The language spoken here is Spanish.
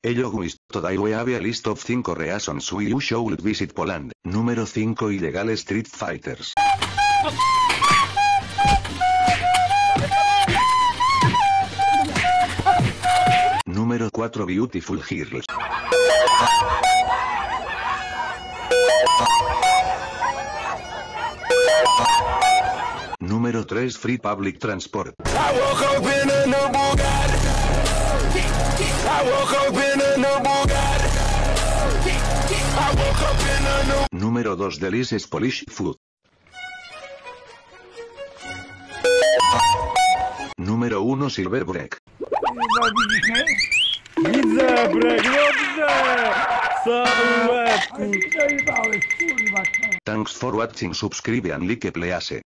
Hello guys, today we have a list of 5 reasons why you should visit Poland. Número 5 Ilegal Street Fighters. Número 4 Beautiful Girls. Número 3 Free Public Transport. Número 2 Delicious Polish Food. Número 1 Silver Break. Widzę, brek, dobrze! Sam łeb, Ale mi zajebałeś, kurwa. Thanks for watching, subscribe and like please.